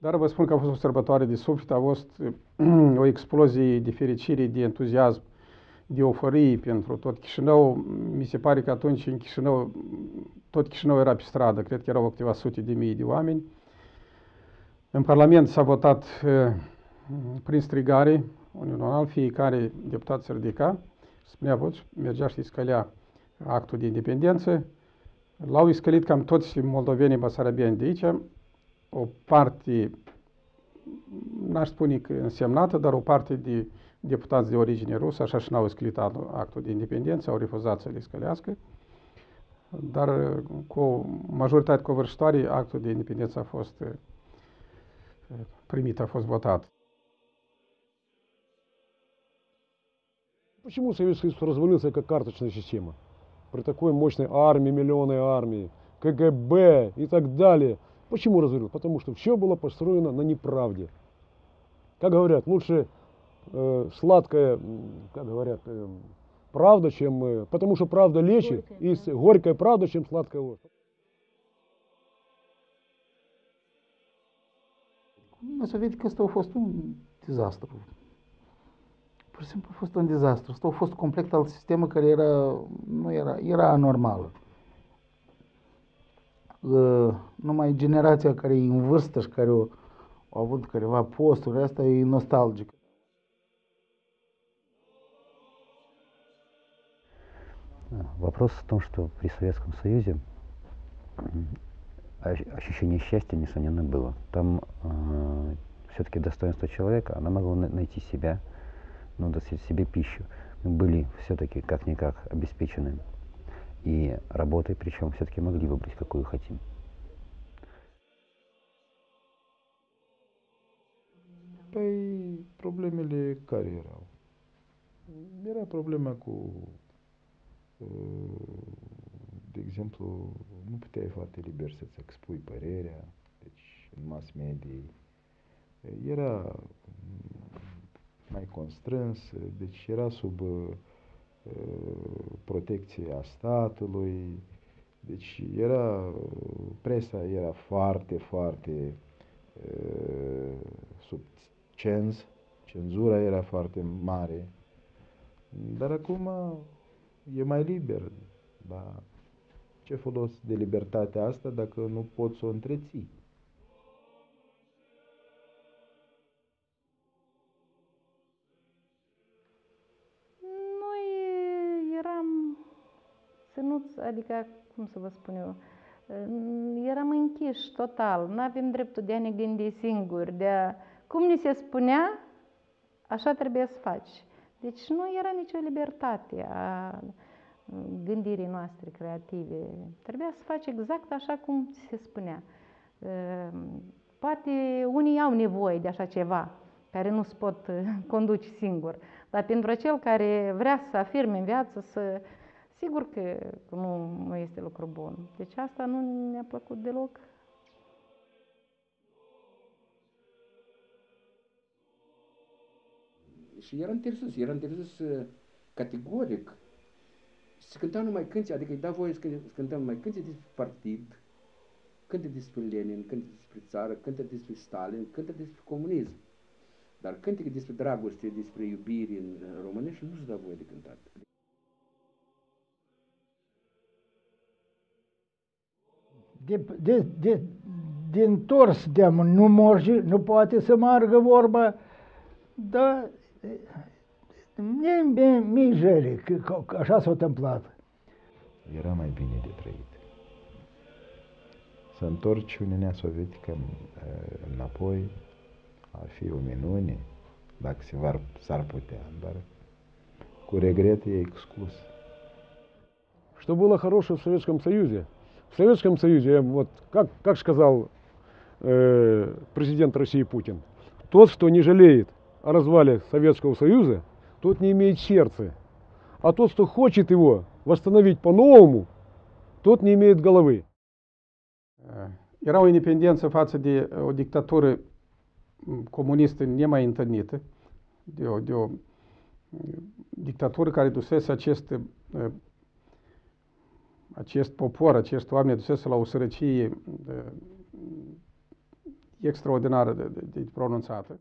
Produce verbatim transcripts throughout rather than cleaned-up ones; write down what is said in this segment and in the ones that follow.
Dar vă spun că a fost o sărbătoare de suflet, a fost o explozie de fericire, de entuziasm, de euforie pentru tot Chișinău. Mi se pare că atunci în Chișinău, tot Chișinău era pe stradă, cred că erau câteva sute de mii de oameni. În Parlament s-a votat prin strigare, unional, fiecare deputat se ridica, spunea voci, mergea și scălea actul de independență. L-au iscălit cam toți moldovenii basarabieni de aici, o parte, n-aș spune că însemnată, dar o parte de deputați de origine rusă, așa și n-au iscălit actul de independență, au refuzat să le scălească, dar cu o majoritate covârșitoare, actul de independență a fost primit, a fost votat. Почему Советский Союз развалился как карточная система? При такой мощной армии, миллионной армии, КГБ и так далее. Почему развалился? Потому что все было построено на неправде. Как говорят, лучше э, сладкая, как говорят, э, правда, чем... Э, потому что правда лечит, горькая, и горькая правда, чем сладкая ложь. Uniunea Sovietică asta a fost un dezastru. Pur și simplu a fost un dezastru. Asta a fost complet alt sistem care era, nu era, era anormal. Uh, numai generația care e în vârstă și care au, au avut careva posturi, asta e nostalgic. Вопрос в том, что при Советском Союзе ощущение счастья, несомненно, было. Там э, все-таки достоинство человека, она могла найти себя, ну, дать себе пищу. Мы были все-таки как-никак обеспечены и работой, причем все-таки могли выбрать, какую хотим. Păi, problemele care erau? Era problema cu, de exemplu, nu puteai foarte liber să-ți expui părerea, deci în mass media era mai constrâns, deci era sub uh, protecția statului, deci era, presa era foarte, foarte uh, sub cenz, cenzura era foarte mare, dar acum e mai liber, dar ce folos de libertatea asta dacă nu poți să o întreții? Ținuți, adică, cum să vă spun eu, eram închiși total, nu avem dreptul de a ne gândi singuri, de a, cum ni se spunea, așa trebuie să faci. Deci nu era nicio libertate a gândirii noastre creative. Trebuia să faci exact așa cum ți se spunea. Poate unii au nevoie de așa ceva, care nu se pot conduce singur, dar pentru acel care vrea să afirme în viață, să sigur că nu, nu este lucru bun. Deci asta nu ne-a plăcut deloc. Și era interzis, era interzis categoric. Se cântau numai cântece, adică îi da voie să cântăm numai cântece despre partid, cânte despre Lenin, cânte despre țară, cânte despre Stalin, cânte despre comunism. Dar cânte despre dragoste, despre iubire în românești nu se da voie de cântat. De, de, de, de întors de nu merge, nu poate să meargă vorba, dar mie mi jere că, că așa s-a întâmplat. Era mai bine de trăit. Să întorci Uniunea Sovietică înapoi ar fi o minune, dacă s-ar putea, dar cu regret e exclus. Что было хорошего в Советском Союзе? В Советском Союзе, вот как, как сказал э, президент России Путин, тот, кто не жалеет о развале Советского Союза, тот не имеет сердца. А тот, кто хочет его восстановить по-новому, tот не имеет головы. Era o independență față de o dictatură comunistă nemai întâlnită, de o, de o dictatură care dusese acest, acest popor, acești oameni dusese la o sărăcie extraordinară de, de, de pronunțată.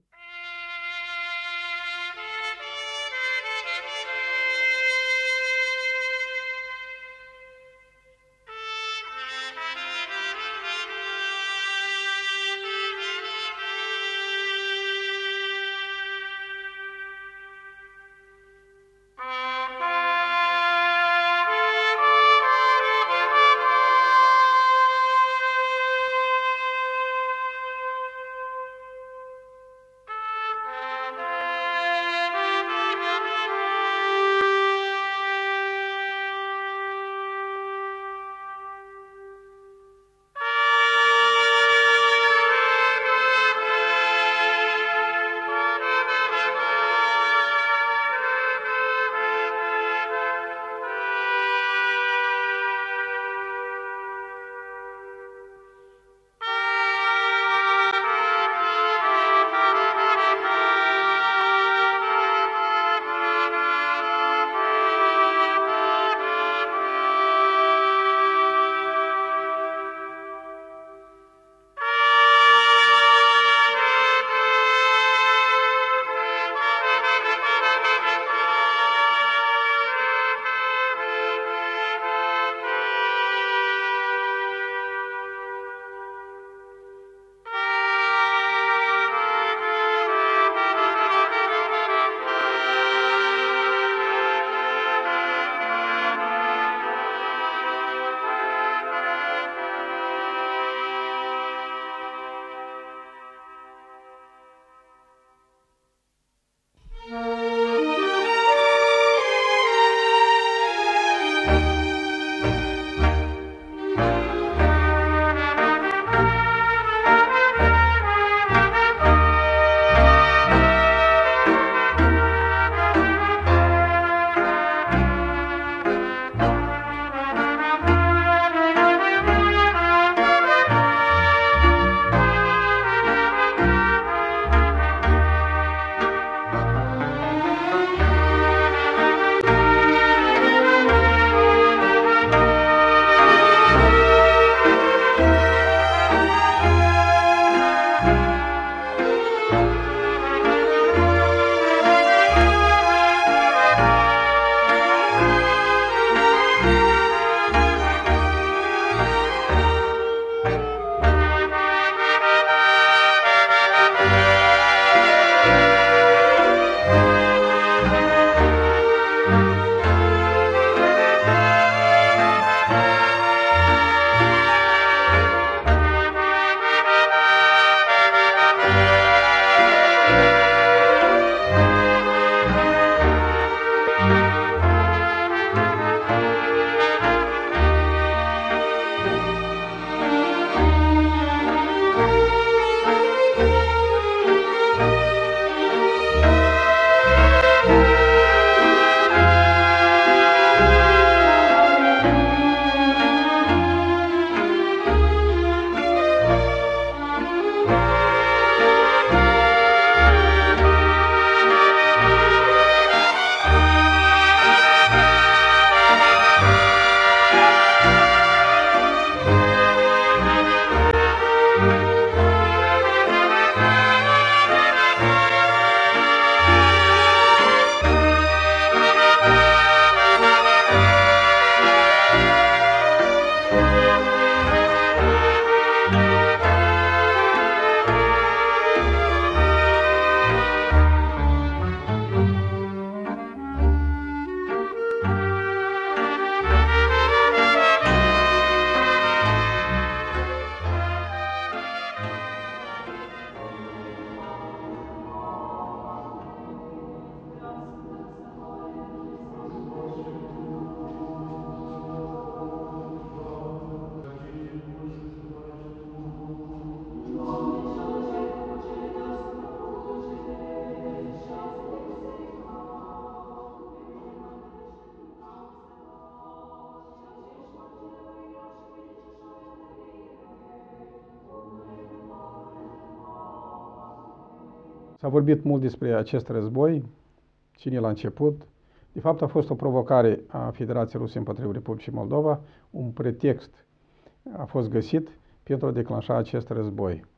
S-a vorbit mult despre acest război, cine l-a început. De fapt, a fost o provocare a Federației Ruse împotriva Republicii Moldova, un pretext a fost găsit pentru a declanșa acest război.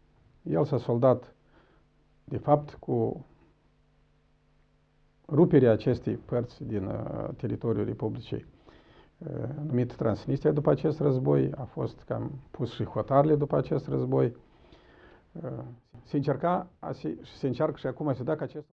El s-a soldat, de fapt, cu ruperea acestei părți din uh, teritoriul Republicii uh, numit Transnistria după acest război, a fost cam pus și hotarele după acest război. Uh, se încerca, a se, se încearcă și acum să dacă acest